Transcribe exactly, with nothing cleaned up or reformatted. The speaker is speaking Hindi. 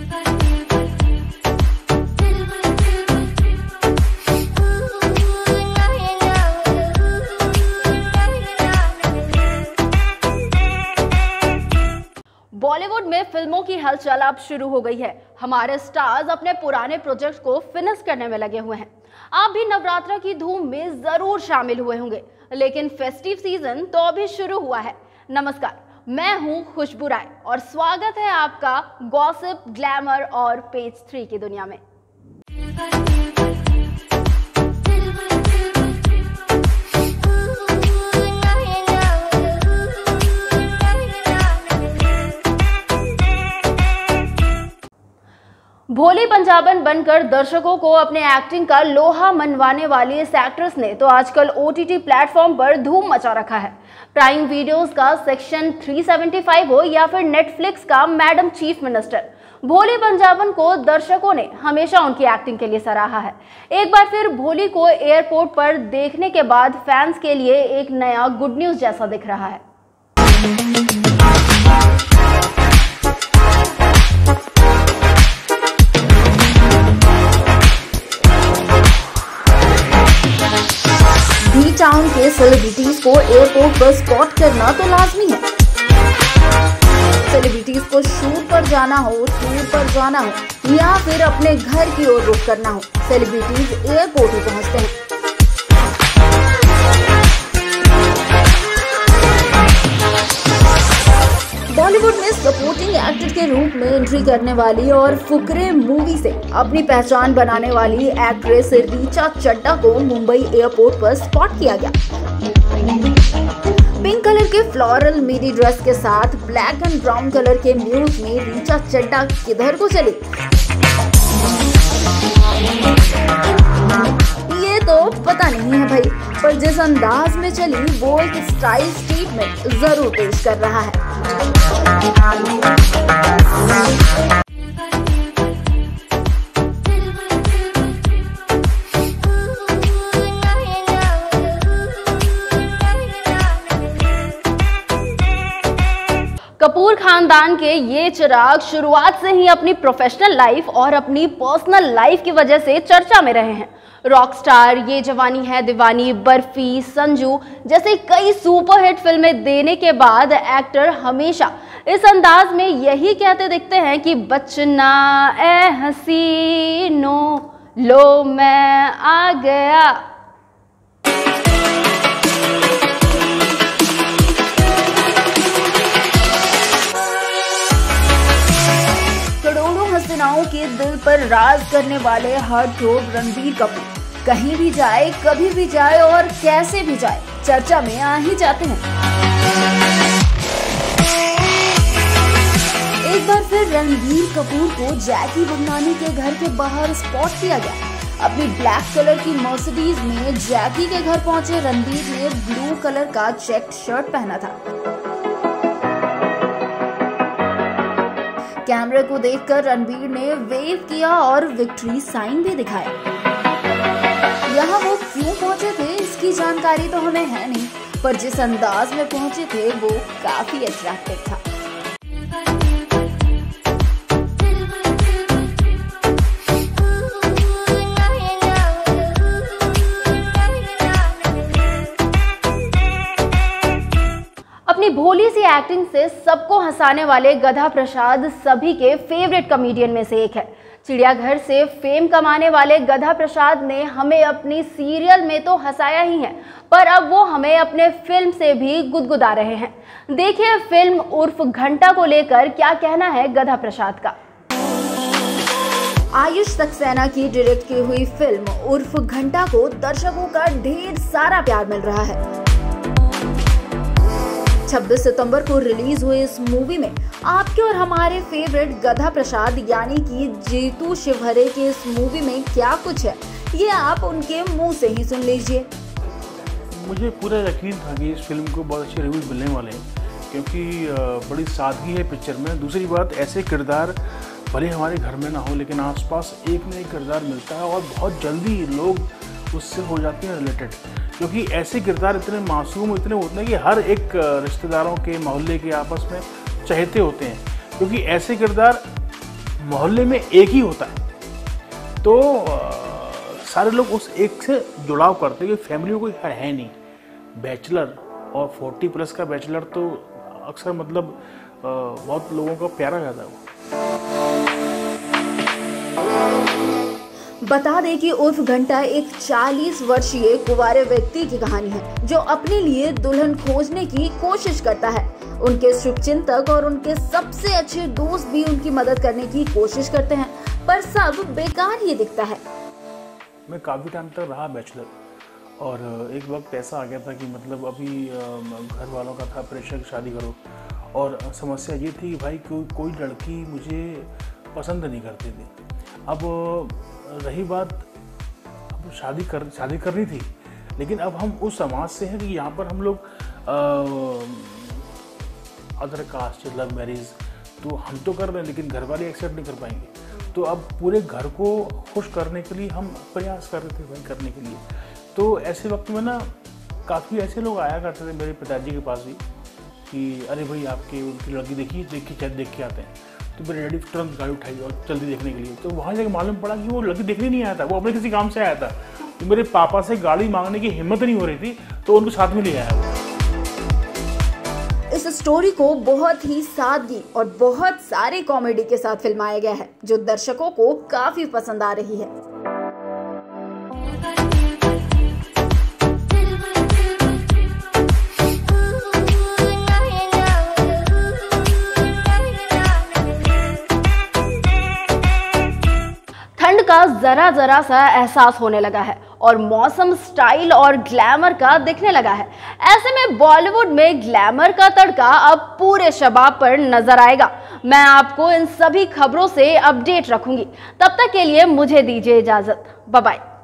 बॉलीवुड में फिल्मों की हलचल अब शुरू हो गई है। हमारे स्टार्स अपने पुराने प्रोजेक्ट को फिनिश करने में लगे हुए हैं। आप भी नवरात्र की धूम में जरूर शामिल हुए होंगे, लेकिन फेस्टिव सीजन तो अभी शुरू हुआ है। नमस्कार, मैं हूं खुशबू राय और स्वागत है आपका गॉसिप, ग्लैमर और पेज थ्री की दुनिया में। भोली पंजाबन बनकर दर्शकों को अपने एक्टिंग का लोहा मनवाने वाली इस एक्ट्रेस ने तो आजकल ओटीटी प्लेटफॉर्म पर धूम मचा रखा है। प्राइम वीडियोस का सेक्शन तीन सौ पचहत्तर हो या फिर नेटफ्लिक्स का मैडम चीफ मिनिस्टर, भोली पंजाबन को दर्शकों ने हमेशा उनकी एक्टिंग के लिए सराहा है। एक बार फिर भोली को एयरपोर्ट पर देखने के बाद फैंस के लिए एक नया गुड न्यूज जैसा दिख रहा है। टाउन के सेलिब्रिटीज को एयरपोर्ट पर स्पॉट करना तो लाजमी है। सेलिब्रिटीज को शूट पर जाना हो, टूर पर जाना हो या फिर अपने घर की ओर रुख करना हो, सेलिब्रिटीज एयरपोर्ट ही पहुंचते हैं। बॉलीवुड में सपोर्टिंग एक्टर के रूप में एंट्री करने वाली और फुकरे मूवी से अपनी पहचान बनाने वाली एक्ट्रेस रीचा चड्ढा को मुंबई एयरपोर्ट पर स्पॉट किया गया। पिंक कलर के फ्लोरल मिडी ड्रेस के साथ ब्लैक एंड ब्राउन कलर के म्यूज में रीचा चड्ढा किधर को चली, ये तो पता नहीं है भाई, पर जिस अंदाज में चली वो एक स्टाइल स्टेटमेंट जरूर पेश कर रहा है। कपूर खानदान के ये चिराग शुरुआत से ही अपनी प्रोफेशनल लाइफ और अपनी पर्सनल लाइफ की वजह से चर्चा में रहे हैं। रॉकस्टार, ये जवानी है दीवानी, बर्फी, संजू जैसे कई सुपरहिट फिल्में देने के बाद एक्टर हमेशा इस अंदाज में यही कहते दिखते हैं कि बचना ए हसीनो, लो मैं आ गया। करोड़ों हसीनाओं के दिल पर राज करने वाले हार्टथ्रोब रणबीर कपूर कहीं भी जाए, कभी भी जाए और कैसे भी जाए, चर्चा में आ ही जाते हैं। एक बार फिर रणबीर कपूर को जैकी बगनानी के घर के बाहर स्पॉट किया गया। अपनी ब्लैक कलर की मर्सिडीज में जैकी के घर पहुंचे रणबीर ने ब्लू कलर का चेक्ड शर्ट पहना था। कैमरे को देखकर रणबीर ने वेव किया और विक्ट्री साइन भी दिखाया। यहाँ वो क्यों पहुंचे थे इसकी जानकारी तो हमें है नहीं, पर जिस अंदाज में पहुंचे थे वो काफी अट्रैक्टिव था। अपनी भोली सी एक्टिंग से सबको हंसाने वाले गधा प्रसाद सभी के फेवरेट कॉमेडियन में से एक है। चिड़ियाघर से फेम कमाने वाले गधा प्रसाद ने हमें अपनी सीरियल में तो हंसाया ही है, पर अब वो हमें अपने फिल्म से भी गुदगुदा रहे हैं। देखिए फिल्म उर्फ घंटा को लेकर क्या कहना है गधा प्रसाद का। आयुष सक्सेना की डायरेक्ट की हुई फिल्म उर्फ घंटा को दर्शकों का ढेर सारा प्यार मिल रहा है। छब्बीस सितंबर को रिलीज हुए इस मूवी में आपके और हमारे फेवरेट गधा प्रसाद यानी कि जीतू शिवहरे के इस मूवी में क्या कुछ है, ये आप उनके मुंह से ही सुन लीजिए। मुझे पूरा यकीन था कि इस फिल्म को बहुत अच्छे रिव्यूज मिलने वाले हैं, क्योंकि बड़ी सादगी है पिक्चर में। दूसरी बात, ऐसे किरदार भले हमारे घर में ना हो, लेकिन आसपास एक न एक किरदार मिलता है और बहुत जल्दी लोग उससे हो जाते हैं रिलेटेड, क्योंकि ऐसे किरदार इतने मासूम इतने होते हैं कि हर एक रिश्तेदारों के, मोहल्ले के आपस में चहेते होते हैं, क्योंकि ऐसे किरदार मोहल्ले में एक ही होता है, तो आ, सारे लोग उस एक से जुड़ाव करते हैं कि फैमिली में कोई है नहीं। बैचलर और फोर्टी प्लस का बैचलर तो अक्सर मतलब आ, बहुत लोगों का प्यारा रहता है वो। बता दें कि उर्फ घंटा एक चालीस वर्षीय कुंवारे व्यक्ति की कहानी है जो अपने लिए दुल्हन खोजने की कोशिश करता है। उनके शुभचिंतक और उनके सबसे अच्छे दोस्त भी उनकी मदद करने की कोशिश करते हैं, पर सब बेकार ही दिखता है। मैं काफ़ी टाइम तक रहा बैचलर, और एक वक्त ऐसा आ गया था कि मतलब अभी घर वालों का था प्रेशर कि शादी करो, और समस्या ये थी कि भाई कोई कोई लड़की मुझे पसंद नहीं करती थी। अब रही बात, अब शादी कर शादी करनी थी, लेकिन अब हम उस समाज से हैं कि यहाँ पर हम लोग अदर कास्ट लव मैरिज तो हम तो कर रहे हैं, लेकिन घर वाले एक्सेप्ट नहीं कर पाएंगे। तो अब पूरे घर को खुश करने के लिए हम प्रयास कर रहे थे भाई करने के लिए। तो ऐसे वक्त में ना काफ़ी ऐसे लोग आया करते थे मेरे पिताजी के पास भी कि अरे भाई आपके उनकी लड़की देखिए देखिए शायद देख के आते हैं। तो मेरे डैडी तुरंत गाड़ी उठाई और जल्दी देखने के लिए। तो वहाँ जाकर मालूम पड़ा कि वो लड़की देखने नहीं आया था, वो अपने किसी काम से आया था। तो मेरे पापा से गाड़ी मांगने की हिम्मत नहीं हो रही थी, तो उनको साथ में ले आया वो। इस स्टोरी को बहुत ही सादगी और बहुत सारे कॉमेडी के साथ फिल्माया गया है, जो दर्शकों को काफी पसंद आ रही है। ठंड का जरा जरा सा एहसास होने लगा है और मौसम स्टाइल और ग्लैमर का दिखने लगा है। ऐसे में बॉलीवुड में ग्लैमर का तड़का अब पूरे शबाब पर नजर आएगा। मैं आपको इन सभी खबरों से अपडेट रखूंगी। तब तक के लिए मुझे दीजिए इजाजत। Bye bye.